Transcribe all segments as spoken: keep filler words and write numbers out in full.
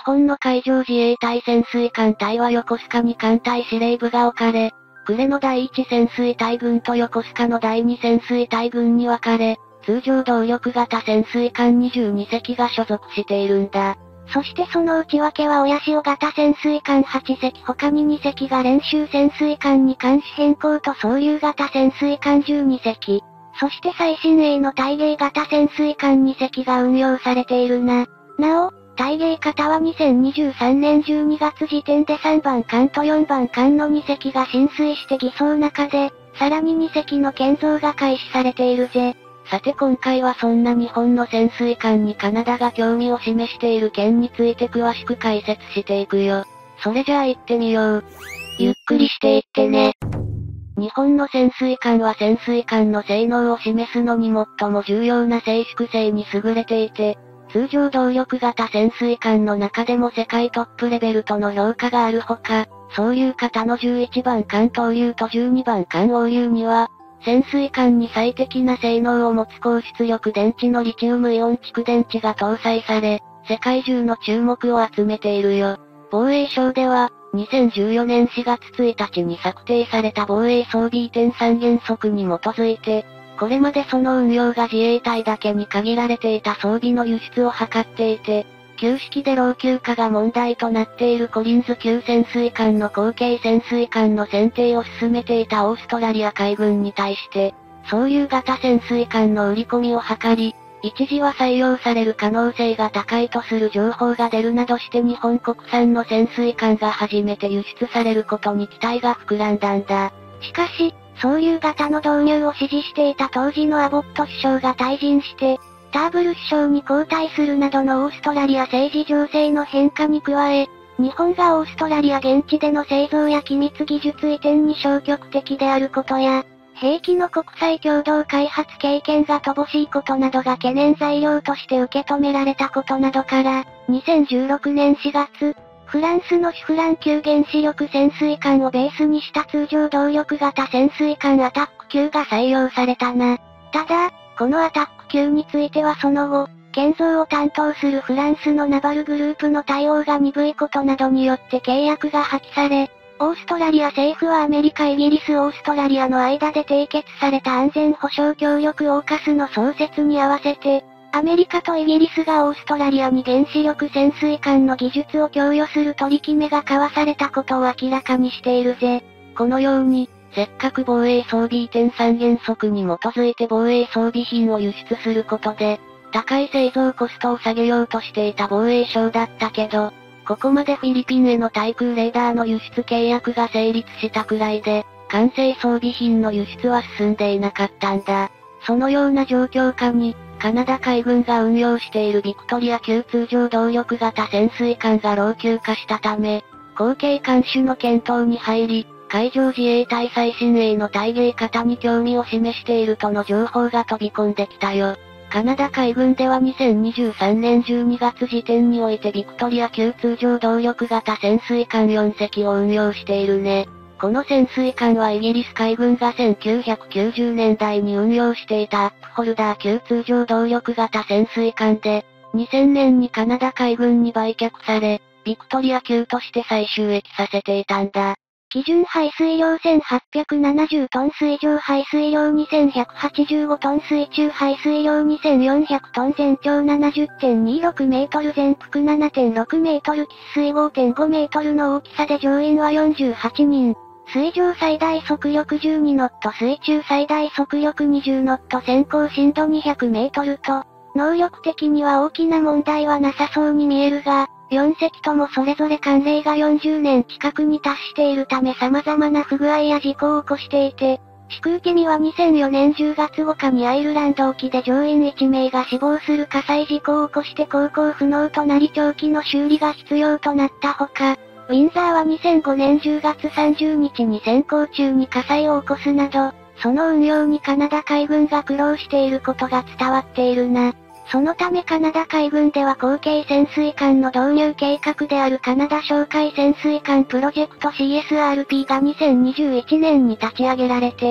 本の海上自衛隊潜水艦隊は横須賀に艦隊司令部が置かれ、呉の第一潜水隊群と横須賀の第二潜水隊群に分かれ、通常動力型潜水艦にじゅうにせきが所属しているんだ。 そしてその内訳は親潮型潜水艦はちせき他ににせきが練習潜水艦に艦種変更と総流型潜水艦じゅうにせき、そして最新鋭の対芸型潜水艦にせきが運用されているな。なお、対芸型はにせんにじゅうさんねんじゅうにがつ時点でさんばん艦とよんばん艦のにせきが浸水して偽装中で、さらににせきの建造が開始されているぜ。 さて今回はそんな日本の潜水艦にカナダが興味を示している件について詳しく解説していくよ。それじゃあ行ってみよう。 ゆっくりしていってね。 日本の潜水艦は潜水艦の性能を示すのに最も重要な静粛性に優れていて、通常動力型潜水艦の中でも世界トップレベルとの評価があるほか、総流型のじゅういちばん艦東流とじゅうにばん艦欧流には、潜水艦に最適な性能を持つ高出力電池のリチウムイオン蓄電池が搭載され、世界中の注目を集めているよ。防衛省では、にせんじゅうよねんしがつついたちに策定された防衛装備移転三原則に基づいて、これまでその運用が自衛隊だけに限られていた装備の輸出を図っていて、旧式で老朽化が問題となっているコリンズ級潜水艦の後継潜水艦の選定を進めていたオーストラリア海軍に対して、総流型潜水艦の売り込みを図り、一時は採用される可能性が高いとする情報が出るなどして日本国産の潜水艦が初めて輸出されることに期待が膨らんだんだ。 しかし、総流型の導入を支持していた当時のアボット首相が退陣して、ターブル首相に交代するなどのオーストラリア政治情勢の変化に加え、日本がオーストラリア現地での製造や機密技術移転に消極的であることや、兵器の国際共同開発経験が乏しいことなどが懸念材料として受け止められたことなどから、にせんじゅうろくねんしがつ、フランスのシュフラン級原子力潜水艦をベースにした通常動力型潜水艦アタック級が採用されたな。ただ、このアタック級についてはその後、建造を担当するフランスのナバルグループの対応が鈍いことなどによって契約が破棄され、オーストラリア政府はアメリカイギリスオーストラリアの間で締結された安全保障協力オーカスの創設に合わせて、アメリカとイギリスがオーストラリアに原子力潜水艦の技術を供与する取り決めが交わされたことを明らかにしているぜ。 このように、せっかく防衛装備移転三原則に基づいて防衛装備品を輸出することで、高い製造コストを下げようとしていた防衛省だったけど、ここまでフィリピンへの対空レーダーの輸出契約が成立したくらいで、完成装備品の輸出は進んでいなかったんだ。そのような状況下に、カナダ海軍が運用しているビクトリア級通常動力型潜水艦が老朽化したため、後継艦種の検討に入り、海上自衛隊最新鋭の対芸型に興味を示しているとの情報が飛び込んできたよ。カナダ海軍ではにせんにじゅうさんねんじゅうにがつ時点においてビクトリア級通常動力型潜水艦よんせきを運用しているね。この潜水艦はイギリス海軍がせんきゅうひゃくきゅうじゅうねんだいに運用していたアップホルダー級通常動力型潜水艦で、にせんねんにカナダ海軍に売却され、ビクトリア級として再収益させていたんだ。 基準排水量せんはっぴゃくななじゅうトン水上排水量にせんひゃくはちじゅうごトン水中排水量にせんよんひゃくトン全長 ななじゅってんにろくメートル全幅 ななてんろくメートル喫水 ごてんごメートルの大きさで乗員はよんじゅうはちにん。水上最大速力じゅうにノット水中最大速力にじゅうノット先行深度にひゃくメートルと、能力的には大きな問題はなさそうに見えるが、よんせきともそれぞれ艦齢がよんじゅうねん近くに達しているため様々な不具合や事故を起こしていて、飛空機にはにせんよねんじゅうがつごかにアイルランド沖で乗員いちめいが死亡する火災事故を起こして航行不能となり長期の修理が必要となったほか、ウィンザーはにせんごねんじゅうがつさんじゅうにちに潜航中に火災を起こすなど、その運用にカナダ海軍が苦労していることが伝わっているな。そのためカナダ海軍では後継潜水艦の導入計画であるカナダ哨戒潜水艦プロジェクト シーエスアールピー がにせんにじゅういちねんに立ち上げられて、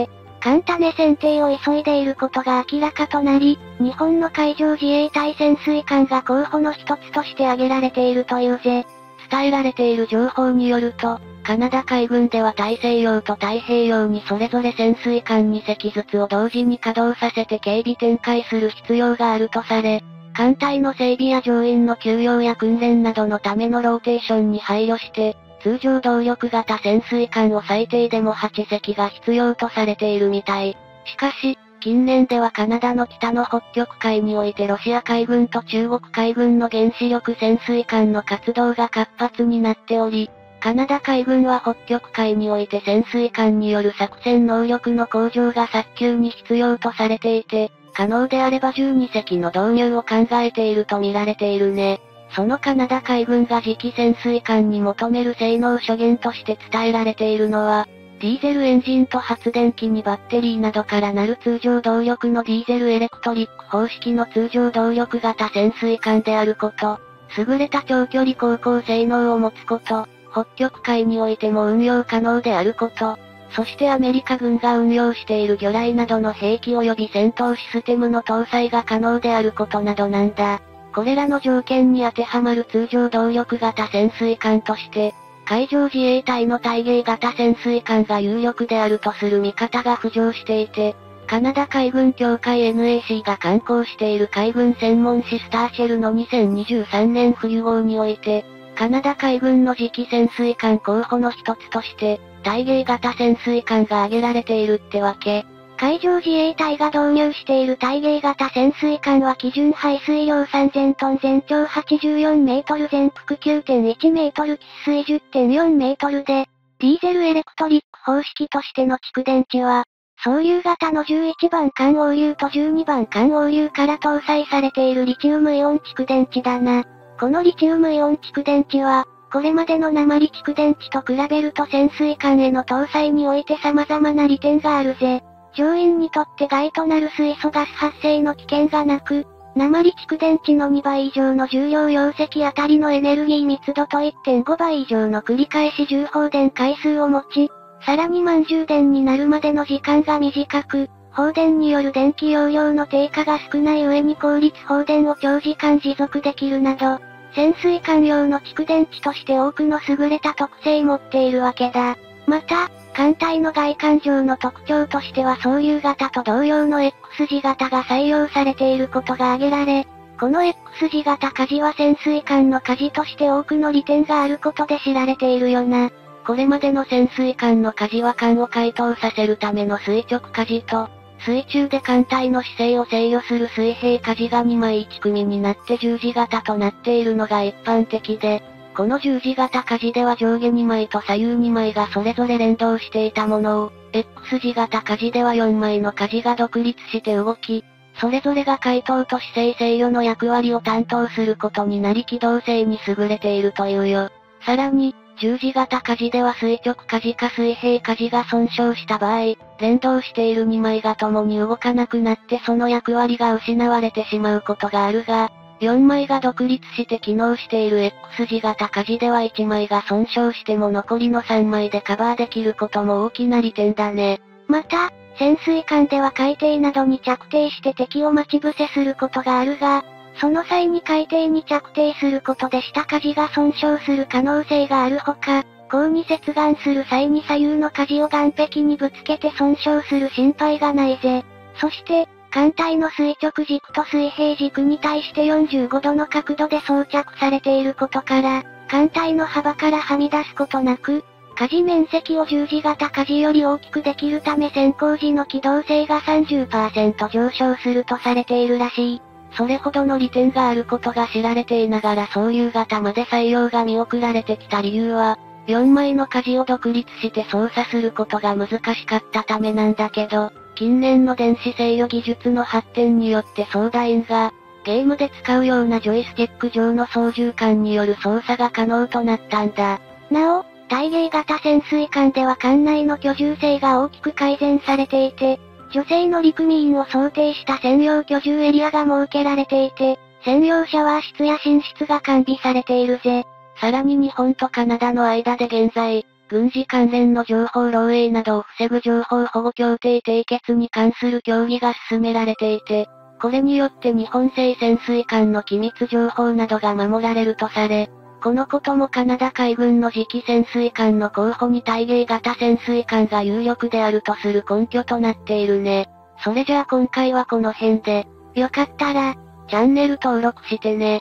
艦種選定を急いでいることが明らかとなり、日本の海上自衛隊潜水艦が候補の一つとして挙げられているというぜ。 伝えられている情報によると、カナダ海軍では大西洋と太平洋にそれぞれ潜水艦に隻ずつを同時に稼働させて警備展開する必要があるとされ、艦隊の整備や乗員の休養や訓練などのためのローテーションに配慮して、通常動力型潜水艦を最低でもはち隻が必要とされているみたい。しかし、近年ではカナダの北の北極海においてロシア海軍と中国海軍の原子力潜水艦の活動が活発になっており、カナダ海軍は北極海において潜水艦による作戦能力の向上が早急に必要とされていて、可能であればじゅうに隻の導入を考えていると見られているね。そのカナダ海軍が次期潜水艦に求める性能諸言として伝えられているのは、ディーゼルエンジンと発電機にバッテリーなどからなる通常動力のディーゼルエレクトリック方式の通常動力型潜水艦であること、優れた長距離航行性能を持つこと、北極海においても運用可能であること、そしてアメリカ軍が運用している魚雷などの兵器及び戦闘システムの搭載が可能であることなどなんだ。これらの条件に当てはまる通常動力型潜水艦として、海上自衛隊の対迎型潜水艦が有力であるとする見方が浮上していて、カナダ海軍協会 エヌエーシー が刊行している海軍専門誌スターシェルのにせんにじゅうさんねん冬号において、カナダ海軍の次期潜水艦候補の一つとして、対迎型潜水艦が挙げられているってわけ。 海上自衛隊が導入している対迎型潜水艦は基準排水量さんぜんトン全長はちじゅうよんメートル全幅 きゅうてんいちメートル喫水 じゅってんよんメートルで、ディーゼルエレクトリック方式としての蓄電池は、総流型のじゅういちばん艦応流とじゅうにばん艦応流から搭載されているリチウムイオン蓄電池だな。このリチウムイオン蓄電池は、これまでの鉛蓄電池と比べると潜水艦への搭載において様々な利点があるぜ。乗員にとって害となる水素ガス発生の危険がなく、鉛蓄電池のにばい以上の重量容積あたりのエネルギー密度と いってんごばい以上の繰り返し充放電回数を持ち、さらに満充電になるまでの時間が短く、放電による電気容量の低下が少ない上に効率放電を長時間持続できるなど、潜水艦用の蓄電池として多くの優れた特性を持っているわけだ。また、艦隊の外観上の特徴としては総流型と同様の X 字型が採用されていることが挙げられ、この X 字型舵は潜水艦の舵として多くの利点があることで知られているよな。 これまでの潜水艦の舵は艦を回答させるための垂直舵と、水中で艦隊の姿勢を制御する水平舵がにまいいち組になって十字型となっているのが一般的で、この十字型舵では上下にまいと左右にまいがそれぞれ連動していたものを、X 字型舵ではよんまいの舵が独立して動き、それぞれが回答と姿勢制御の役割を担当することになり機動性に優れているというよ。さらに、十字型舵では垂直舵か水平舵が損傷した場合、連動しているにまいが共に動かなくなってその役割が失われてしまうことがあるが、よんまいが独立して機能している X 字型舵ではいちまいが損傷しても残りのさんまいでカバーできることも大きな利点だね。 また、潜水艦では海底などに着底して敵を待ち伏せすることがあるが、その際に海底に着底することで下舵が損傷する可能性があるほか、港に接岸する際に左右の舵を岸壁にぶつけて損傷する心配がないぜ。そして、艦隊の垂直軸と水平軸に対してよんじゅうごどの角度で装着されていることから、艦隊の幅からはみ出すことなく、舵面積を十字型舵より大きくできるため潜航時の機動性が さんじゅっパーセント 上昇するとされているらしい。 それほどの利点があることが知られていながら総流型まで採用が見送られてきた理由は、よんまいの舵を独立して操作することが難しかったためなんだけど、近年の電子制御技術の発展によって操舵員が、ゲームで使うようなジョイスティック上の操縦桿による操作が可能となったんだ。 なお、対迎型潜水艦では艦内の居住性が大きく改善されていて、女性の陸務員を想定した専用居住エリアが設けられていて、専用シャワー室や寝室が完備されているぜ。 さらに日本とカナダの間で現在、 軍事関連の情報漏洩などを防ぐ情報保護協定締結に関する協議が進められていて、これによって日本製潜水艦の機密情報などが守られるとされ、このこともカナダ海軍の次期潜水艦の候補に対迎型潜水艦が有力であるとする根拠となっているね。それじゃあ今回はこの辺で、 よかったら、 チャンネル登録してね。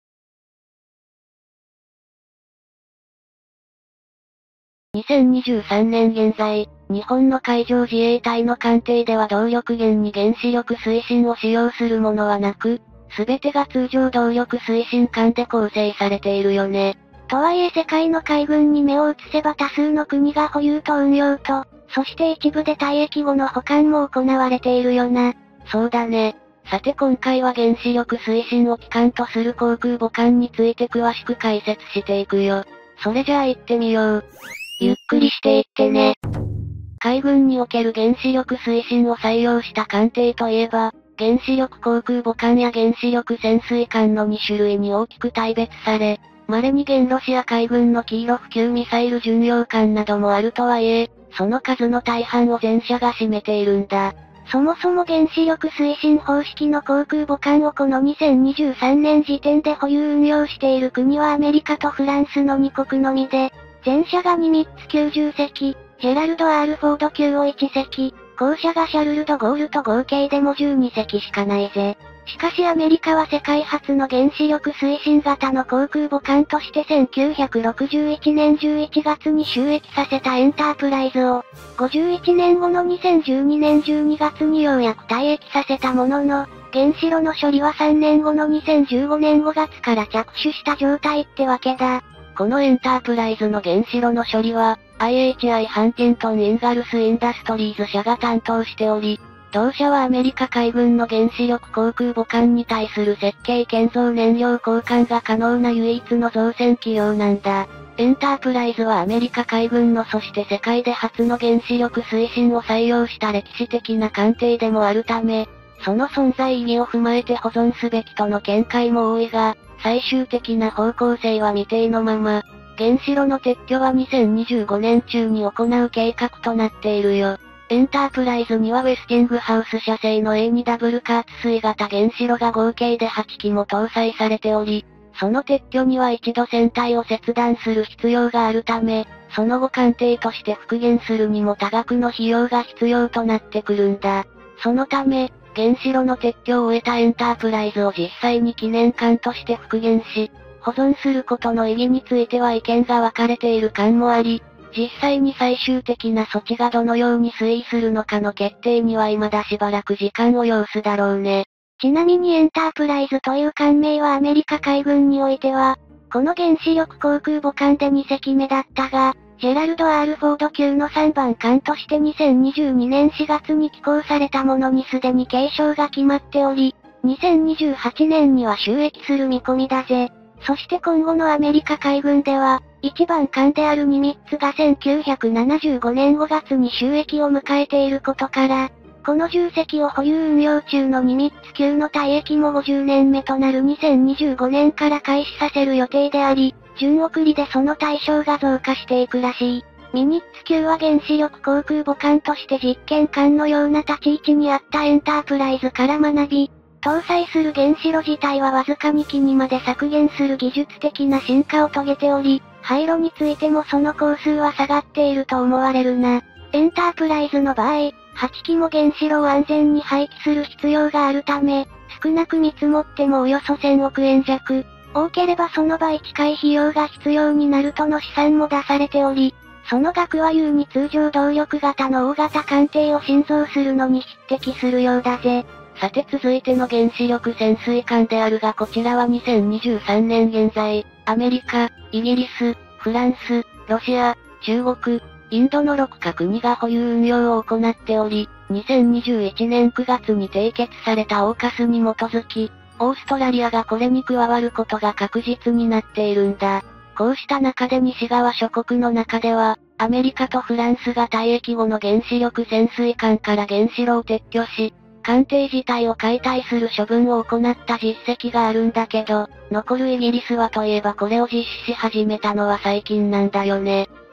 にせんにじゅうさんねん現在、日本の海上自衛隊の艦艇では動力源に原子力推進を使用するものはなく、すべてが通常動力推進艦で構成されているよね。 とはいえ世界の海軍に目を移せば多数の国が保有と運用と、そして一部で退役後の保管も行われているよな。 そうだね。さて今回は原子力推進を基幹とする航空母艦について詳しく解説していくよ。それじゃあ行ってみよう。 ゆっくりしていってね。 海軍における原子力推進を採用した艦艇といえば、原子力航空母艦や原子力潜水艦のに種類に大きく大別され、稀に現ロシア海軍のキーロフ級ミサイル巡洋艦などもあるとはいえ、その数の大半を前者が占めているんだ。 そもそも原子力推進方式の航空母艦をこのにせんにじゅうさんねん時点で保有運用している国はアメリカとフランスのにこくのみで、前者がにみっつきゅうじゅうせき、ジェラルド・アール・フォード級をいちせき、後者がシャルル・ド・ゴールと合計でもじゅうにせきしかないぜ。しかしアメリカは世界初の原子力推進型の航空母艦としてせんきゅうひゃくろくじゅういちねんじゅういちがつに就役させたエンタープライズを、ごじゅういちねんごのにせんじゅうにねんじゅうにがつにようやく退役させたものの、原子炉の処理はさんねんごのにせんじゅうごねんごがつから着手した状態ってわけだ。 このエンタープライズの原子炉の処理は、アイエイチアイ ハンティントン・インガルス・インダストリーズ社が担当しており、同社はアメリカ海軍の原子力航空母艦に対する設計建造燃料交換が可能な唯一の造船企業なんだ。エンタープライズはアメリカ海軍のそして世界で初の原子力推進を採用した歴史的な艦艇でもあるため、その存在意義を踏まえて保存すべきとの見解も多いが、最終的な方向性は未定のまま、原子炉の撤去はにせんにじゅうごねん中に行う計画となっているよ。エンタープライズにはウェスティングハウス社製の エーツーダブリュー 加圧水型原子炉が合計ではちきも搭載されており、その撤去には一度船体を切断する必要があるため、その後艦艇として復元するにも多額の費用が必要となってくるんだ。そのため、原子炉の撤去を終えたエンタープライズを実際に記念艦として復元し、保存することの意義については意見が分かれている艦もあり、実際に最終的な措置がどのように推移するのかの決定には未だしばらく時間を要すだろうね。 ちなみにエンタープライズという艦名はアメリカ海軍においては、この原子力航空母艦でにせきめだったが、ジェラルド・アール・フォード級のさんばん艦としてにせんにじゅうにねんしがつに寄港されたものにすでに継承が決まっており、にせんにじゅうはちねんには就役する見込みだぜ。そして今後のアメリカ海軍では、いちばん艦であるニミッツがせんきゅうひゃくななじゅうごねんごがつに就役を迎えていることから、このじゅっせきを保有運用中のニミッツ級の退役もごじゅうねんめとなるにせんにじゅうごねんから開始させる予定であり、順送りでその対象が増加していくらしい。ミニッツ級は原子力航空母艦として実験艦のような立ち位置にあったエンタープライズから学び、搭載する原子炉自体はわずかにきにまで削減する技術的な進化を遂げており、廃炉についてもその工数は下がっていると思われるな。エンタープライズの場合、はちきも原子炉を安全に廃棄する必要があるため、少なく見積もってもおよそせんおくえん弱、多ければその倍近い費用が必要になるとの試算も出されており、その額は優に通常動力型の大型艦艇を新造するのに匹敵するようだぜ。 さて続いての原子力潜水艦であるがこちらはにせんにじゅうさんねん現在、アメリカ、イギリス、フランス、ロシア、中国、インドのろくかくにが保有運用を行っており、にせんにじゅういちねんくがつに締結されたオーカスに基づき、オーストラリアがこれに加わることが確実になっているんだ。こうした中で西側諸国の中では、アメリカとフランスが退役後の原子力潜水艦から原子炉を撤去し、艦艇自体を解体する処分を行った実績があるんだけど、残るイギリスはといえばこれを実施し始めたのは最近なんだよね。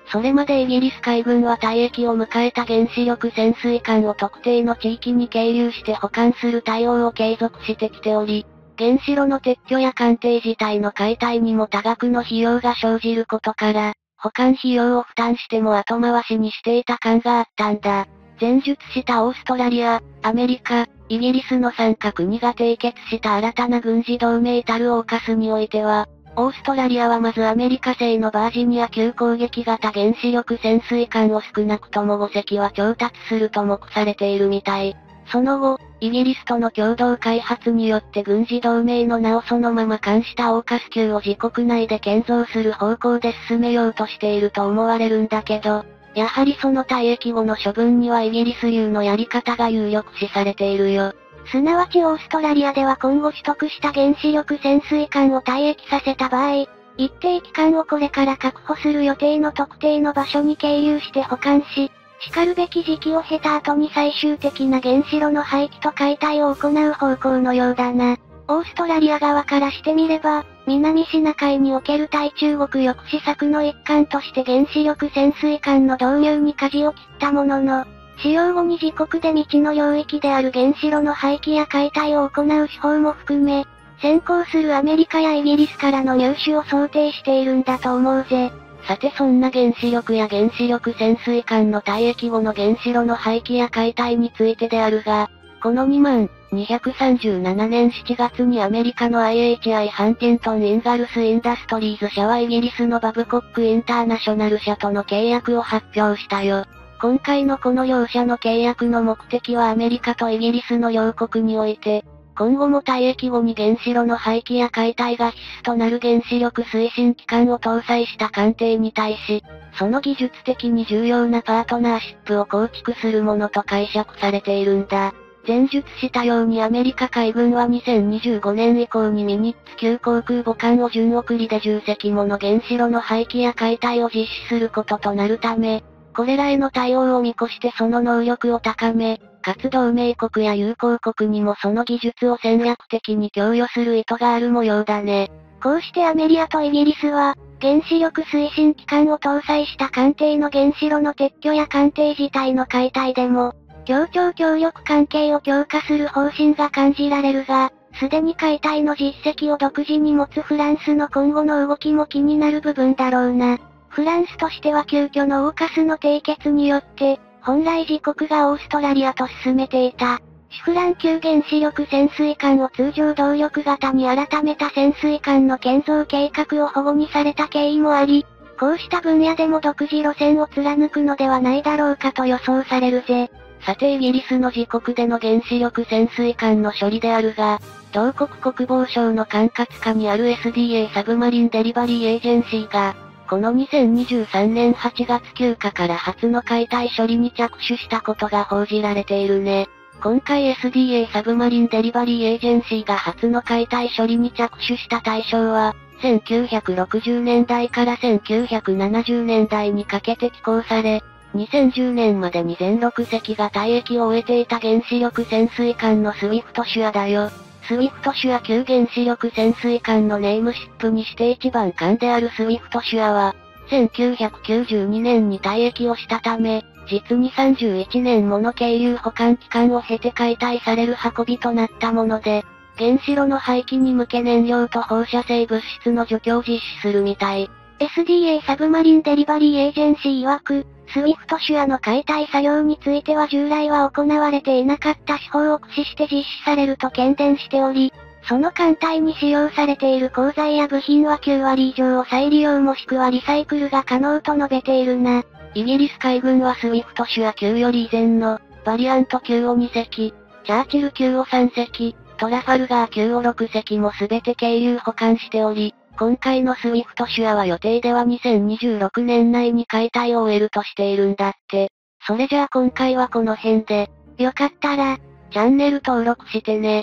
それまでイギリス海軍は退役を迎えた原子力潜水艦を特定の地域に係留して保管する対応を継続してきており、原子炉の撤去や艦艇自体の解体にも多額の費用が生じることから、保管費用を負担しても後回しにしていた感があったんだ。前述したオーストラリア、アメリカ、イギリスのさんカ国が締結した新たな軍事同盟たるオーカスにおいては、オーストラリアはまずアメリカ製のバージニア級攻撃型原子力潜水艦を少なくともごせきは調達すると目されているみたい。その後、イギリスとの共同開発によって軍事同盟の名をそのまま冠したオーカス級を自国内で建造する方向で進めようとしていると思われるんだけど、やはりその退役後の処分にはイギリス流のやり方が有力視されているよ。 すなわちオーストラリアでは今後取得した原子力潜水艦を退役させた場合、一定期間をこれから確保する予定の特定の場所に係留して保管し、叱るべき時期を経た後に最終的な原子炉の廃棄と解体を行う方向のようだな。オーストラリア側からしてみれば、南シナ海における対中国抑止策の一環として原子力潜水艦の導入に舵を切ったものの、使用後に自国で未知の領域である原子炉の廃棄や解体を行う手法も含め、先行するアメリカやイギリスからの入手を想定しているんだと思うぜ。 さてそんな原子力や原子力潜水艦の退役後の原子炉の廃棄や解体についてであるが、このにまんにひゃくさんじゅうななねんしちがつにアメリカの アイエイチアイ ハンティントン・インガルス・インダストリーズ社はイギリスのバブコック・インターナショナル社との契約を発表したよ。今回のこの両社の契約の目的はアメリカとイギリスの両国において、今後も退役後に原子炉の廃棄や解体が必須となる原子力推進機関を搭載した艦艇に対し、その技術的に重要なパートナーシップを構築するものと解釈されているんだ。前述したようにアメリカ海軍はにせんにじゅうごねん以降にミニッツ級航空母艦を順送りでじゅっせきもの原子炉の廃棄や解体を実施することとなるため、これらへの対応を見越してその能力を高め、かつ同盟国や友好国にもその技術を戦略的に供与する意図がある模様だね。 こうしてアメリカとイギリスは、原子力推進機関を搭載した艦艇の原子炉の撤去や艦艇自体の解体でも、協調協力関係を強化する方針が感じられるが、すでに解体の実績を独自に持つフランスの今後の動きも気になる部分だろうな。フランスとしては急遽のオーカスの締結によって、本来自国がオーストラリアと進めていた、シフラン級原子力潜水艦を通常動力型に改めた潜水艦の建造計画を保護にされた経緯もあり、こうした分野でも独自路線を貫くのではないだろうかと予想されるぜ。 さてイギリスの自国での原子力潜水艦の処理であるが、同国国防省の管轄下にある エスディーエー サブマリンデリバリーエージェンシーが、このにせんにじゅうさんねんはちがつきゅうかから初の解体処理に着手したことが報じられているね。今回 エスディーエー サブマリンデリバリーエージェンシーが初の解体処理に着手した対象は、せんきゅうひゃくろくじゅうねんだいからせんきゅうひゃくななじゅうねんだいにかけて寄港され、にせんじゅうねんまでに全ろくせきが退役を終えていた原子力潜水艦のスウィフトシュアだよ。スウィフトシュア級原子力潜水艦のネームシップにして一番艦であるスウィフトシュアは、せんきゅうひゃくきゅうじゅうにねんに退役をしたため、実にさんじゅういちねんもの係留保管期間を経て解体される運びとなったもので、原子炉の廃棄に向け燃料と放射性物質の除去を実施するみたい。 エスディーエー サブマリンデリバリーエージェンシー曰く、スウィフトシュアの解体作業については従来は行われていなかった手法を駆使して実施されると懸念しており、その艦隊に使用されている鋼材や部品はきゅうわり以上を再利用もしくはリサイクルが可能と述べているな。 イギリス海軍はスウィフトシュア級より以前の、バリアント級をにせき、チャーチル級をさんせき、トラファルガー級をろくせきもすべて係留保管しており、今回のスウィフトシュアは予定ではにせんにじゅうろくねん内に解体を終えるとしているんだって。それじゃあ今回はこの辺で、 よかったら、 チャンネル登録してね。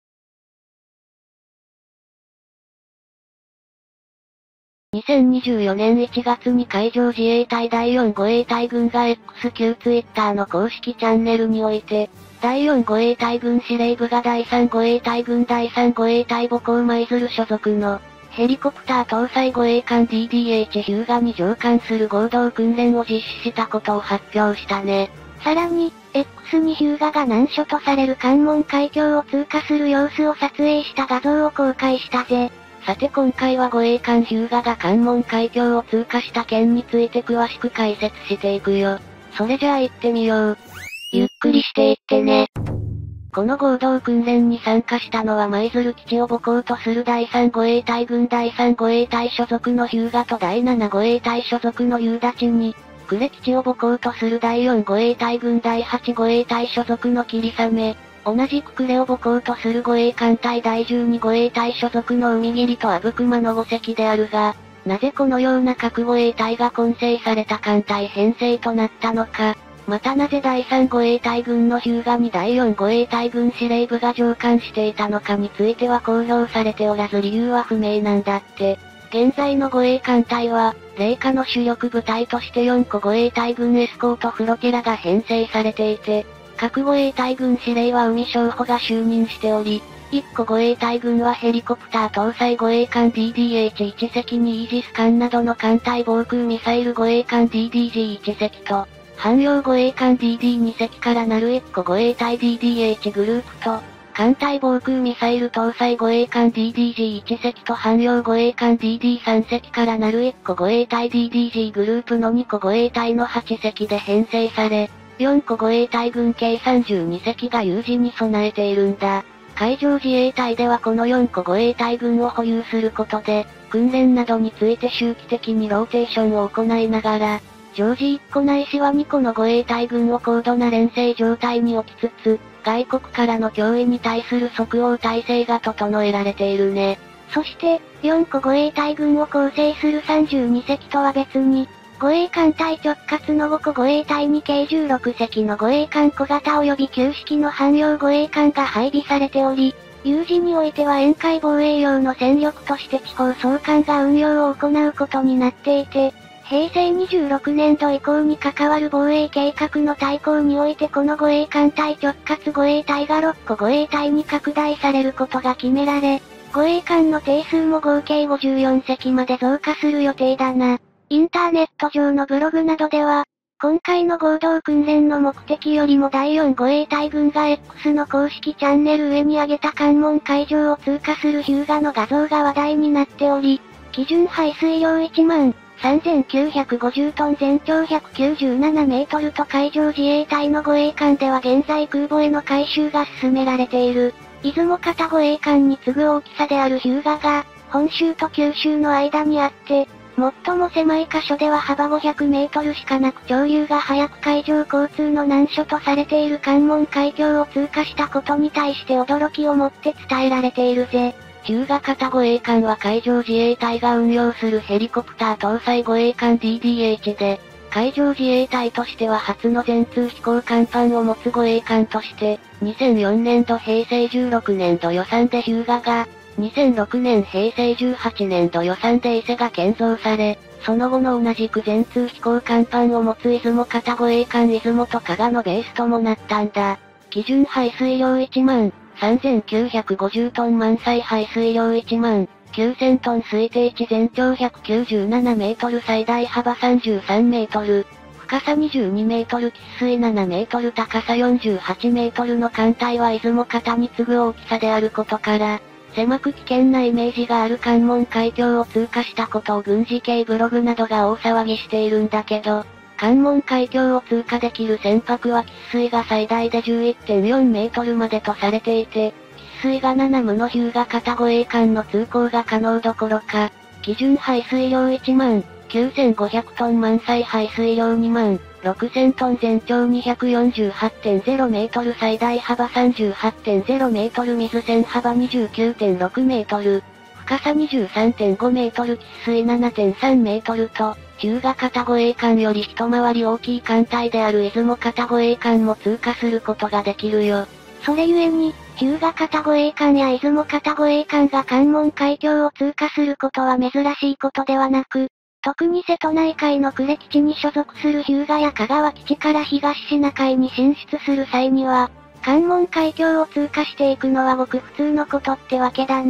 にせんにじゅうよねんいちがつに海上自衛隊だいよん護衛隊軍が エックス 旧 Twitter の公式チャンネルにおいて、だいよん護衛隊軍司令部がだいさん護衛隊軍だいさん護衛隊母港舞鶴所属のヘリコプター搭載護衛艦 ディーディーエイチ ヒューガに乗艦する合同訓練を実施したことを発表したね。 さらに、エックスに ヒューガが難所とされる関門海峡を通過する様子を撮影した画像を公開したぜ。 さて今回は護衛艦ヒューガが関門海峡を通過した件について詳しく解説していくよ。それじゃあ行ってみよう。 ゆっくりしていってね。 この合同訓練に参加したのは舞鶴基地を母港とするだいさん護衛隊軍だいさん護衛隊所属のヒューガとだいなな護衛隊所属の夕立に、呉基地を母港とするだいよん護衛隊軍だいはち護衛隊所属の霧雨、同じく呉を母港とする護衛艦隊だいじゅうに護衛隊所属の海霧と阿武隈のご隻であるが、なぜこのような各護衛隊が混成された艦隊編成となったのか、またなぜだいさん護衛隊軍のヒューガにだいよん護衛隊軍司令部が乗艦していたのかについては公表されておらず理由は不明なんだって。現在の護衛艦隊は、冷夏の主力部隊としてよん個護衛隊軍エスコートフロテラが編成されていて、各護衛隊軍司令は海将補が就任しており、いっこ護衛隊軍はヘリコプター搭載護衛艦 ディーディーエイチいち 隻にイージス艦などの艦隊防空ミサイル護衛艦 ディーディージーいち 隻と、汎用護衛艦 ディーディーに 隻からなるいっこ護衛隊 ディーディーエイチ グループと、艦隊防空ミサイル搭載護衛艦 ディーディージーいち 隻と汎用護衛艦 ディーディーさん 隻からなるいっこ護衛隊 ディーディージー グループのにこ護衛隊のはち隻で編成され、よんこ護衛隊軍計さんじゅうに隻が有事に備えているんだ。海上自衛隊ではこのよんこ護衛隊軍を保有することで、訓練などについて周期的にローテーションを行いながら、常時いっこないしはにこの護衛隊軍を高度な連成状態に置きつつ、外国からの脅威に対する即応体制が整えられているね。 そして、よんこ護衛隊軍を構成するさんじゅうに隻とは別に、護衛艦隊直轄のごこ護衛隊に計じゅうろく隻の護衛艦小型及び旧式の汎用護衛艦が配備されており、有事においては沿海防衛用の戦力として地方総監が運用を行うことになっていて、平成にじゅうろくねんど以降に関わる防衛計画の大綱においてこの護衛艦隊直轄護衛隊がろっこ護衛隊に拡大されることが決められ、護衛艦の定数も合計ごじゅうよん隻まで増加する予定だな。インターネット上のブログなどでは、今回の合同訓練の目的よりもだいよん護衛隊軍が X の公式チャンネル上に上げた関門海上を通過するヒューガの画像が話題になっており、基準排水量いちまんさんぜんきゅうひゃくごじゅうトン全長ひゃくきゅうじゅうななメートルと海上自衛隊の護衛艦では現在空母への改修が進められている。出雲方護衛艦に次ぐ大きさであるヒューガが、本州と九州の間にあって、最も狭い箇所では幅ごひゃくメートルしかなく潮流が速く海上交通の難所とされている関門海峡を通過したことに対して驚きをもって伝えられているぜ。 ヒューガ型護衛艦は海上自衛隊が運用するヘリコプター搭載護衛艦 ディーディーエイチ で、海上自衛隊としては初の全通飛行甲板を持つ護衛艦として、にせんよねんど平成じゅうろくねんど予算でヒューガが、にせんろくねん平成じゅうはちねんど予算で伊勢が建造され、その後の同じく全通飛行甲板を持つ出雲型護衛艦出雲と加賀のベースともなったんだ。基準排水量いちまんさんぜんきゅうひゃくごじゅうトン満載排水量いちまんきゅうせんトン推定値全長ひゃくきゅうじゅうななメートル最大幅さんじゅうさんメートル、深さにじゅうにメートル喫水ななメートル高さよんじゅうはちメートルの艦隊は出雲型に次ぐ大きさであることから、狭く危険なイメージがある関門海峡を通過したことを軍事系ブログなどが大騒ぎしているんだけど、関門海峡を通過できる船舶は喫水が最大で じゅういってんよんメートルまでとされていて、喫水がななむのヒューガ型護衛艦の通行が可能どころか、基準排水量いちまんきゅうせんごひゃくトン満載排水量にまんろくせんトン全長 にひゃくよんじゅうはちてんゼロメートル最大幅 さんじゅうはちてんゼロメートル水線幅 にじゅうきゅうてんろくメートル、深さ にじゅうさんてんごメートル喫水 ななてんさんメートルと、ヒューガ型護衛艦より一回り大きい艦隊である出雲型護衛艦も通過することができるよ。 それゆえに、ヒューガ型護衛艦や出雲型護衛艦が関門海峡を通過することは珍しいことではなく、特に瀬戸内海の呉基地に所属するヒューガや香川基地から東シナ海に進出する際には、関門海峡を通過していくのはごく普通のことってわけだな。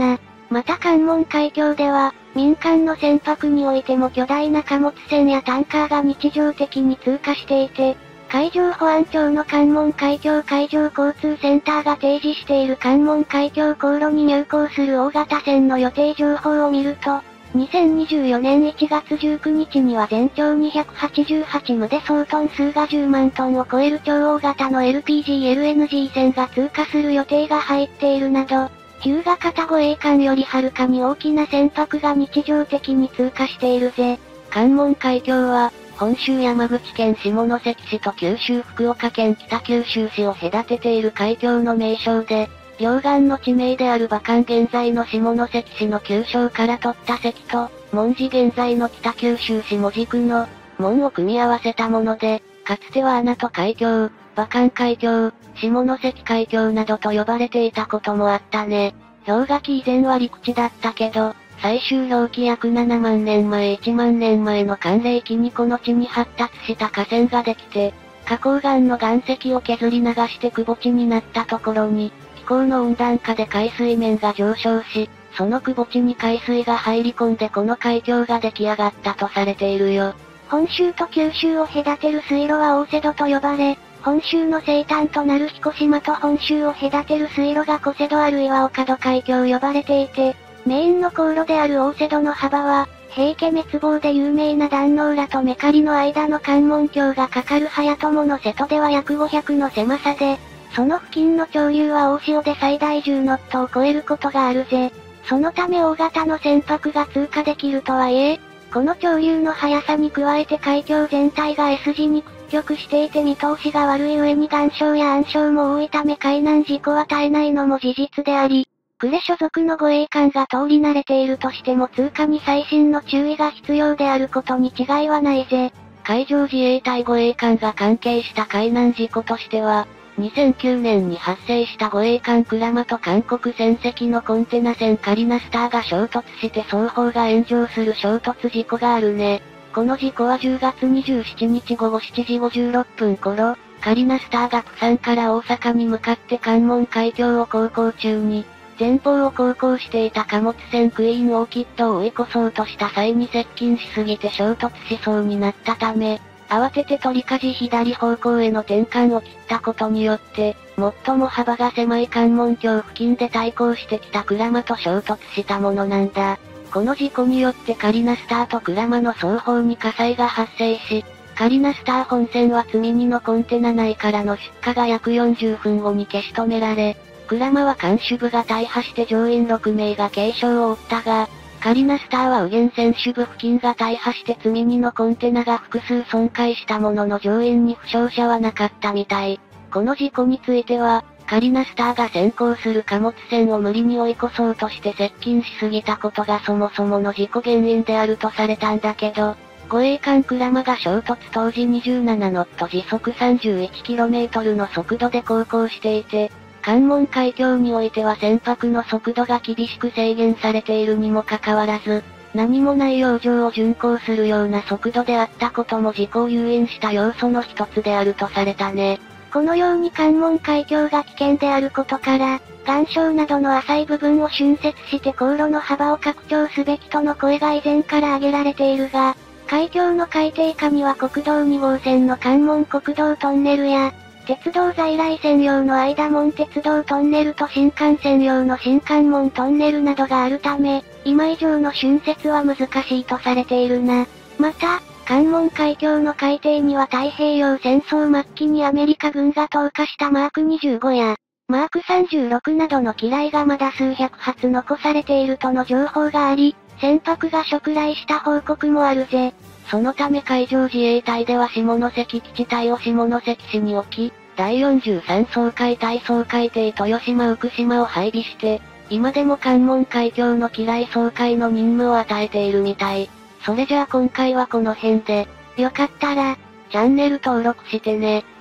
また関門海峡では、民間の船舶においても巨大な貨物船やタンカーが日常的に通過していて、海上保安庁の関門海峡海上交通センターが提示している関門海峡航路に入港する大型船の予定情報を見ると、にせんにじゅうよねんいちがつじゅうくにちには全長にひゃくはちじゅうはちむで総トン数がじゅうまんトンを超える超大型の エルピージーエルエヌジー 船が通過する予定が入っているなど、日向型護衛艦よりはるかに大きな船舶が日常的に通過しているぜ。 関門海峡は、本州山口県下関市と九州福岡県北九州市を隔てている海峡の名称で、両岸の地名である馬関現在の下関市の旧称から取った関と、門司現在の北九州市門司区の門を組み合わせたもので、かつては穴戸海峡、馬関海峡、下関海峡などと呼ばれていたこともあったね。氷河期以前は陸地だったけど、最終氷期約ななまんねんまえいちまんねんまえの寒冷期にこの地に発達した河川ができて、花崗岩の岩石を削り流して窪地になったところに、気候の温暖化で海水面が上昇し、その窪地に海水が入り込んでこの海峡が出来上がったとされているよ。 本州と九州を隔てる水路は大瀬戸と呼ばれ、本州の西端となる彦島と本州を隔てる水路が小瀬戸あるいは岡戸海峡呼ばれていて、メインの航路である大瀬戸の幅は、平家滅亡で有名な壇ノ浦とメカリの間の関門橋がかかる早友の瀬戸では約ごひゃくの狭さで、その付近の潮流は大潮で最大じゅうノットを超えることがあるぜ。そのため大型の船舶が通過できるとはいえ、この潮流の速さに加えて海峡全体が S 字に屈曲していて見通しが悪い上に岩礁や暗礁も多いため海難事故は絶えないのも事実であり、呉所属の護衛艦が通り慣れているとしても通過に細心の注意が必要であることに違いはないぜ。 海上自衛隊護衛艦が関係した海難事故としては、にせんきゅうねんに発生した護衛艦鞍馬と韓国船籍のコンテナ船カリナスターが衝突して双方が炎上する衝突事故があるね。この事故はじゅうがつにじゅうしちにちごごしちじごじゅうろっぷん頃、カリナスターが釜山から大阪に向かって関門海峡を航行中に、前方を航行していた貨物船クイーンオーキッドを追い越そうとした際に接近しすぎて衝突しそうになったため、慌てて取り舵左方向への転換を切ったことによって、最も幅が狭い関門橋付近で対向してきた鞍馬と衝突したものなんだ。この事故によってカリナスターと鞍馬の双方に火災が発生し、カリナスター本線は積み荷のコンテナ内からの出火が約よんじゅうふんごに消し止められ、鞍馬は艦首部が大破して乗員ろくめいが軽傷を負ったが、カリナスターは右舷船首部付近が大破して積み荷のコンテナが複数損壊したものの乗員に負傷者はなかったみたい。この事故については、カリナスターが先行する貨物船を無理に追い越そうとして接近しすぎたことがそもそもの事故原因であるとされたんだけど、護衛艦鞍馬が衝突当時にじゅうななノット時速 さんじゅういちキロメートル の速度で航行していて、関門海峡においては船舶の速度が厳しく制限されているにもかかわらず、何もない洋上を巡航するような速度であったことも事故を誘引した要素の一つであるとされたね。 このように関門海峡が危険であることから、岩礁などの浅い部分を浚渫して航路の幅を拡張すべきとの声が以前から挙げられているが、海峡の海底下には国道にごうせんの関門国道トンネルや、鉄道在来線用の間門鉄道トンネルと新幹線用の新関門トンネルなどがあるため、今以上の浚渫は難しいとされているな。また、関門海峡の海底には太平洋戦争末期にアメリカ軍が投下したマークにじゅうごや、マークさんじゅうろくなどの機雷がまだ数百発残されているとの情報があり、船舶が触雷した報告もあるぜ。 そのため海上自衛隊では下関基地隊を下関市に置き、だいよんじゅうさん掃海隊掃海艇豊島福島を配備して、今でも関門海峡の機雷掃海の任務を与えているみたい。それじゃあ今回はこの辺で、 よかったら、 チャンネル登録してね。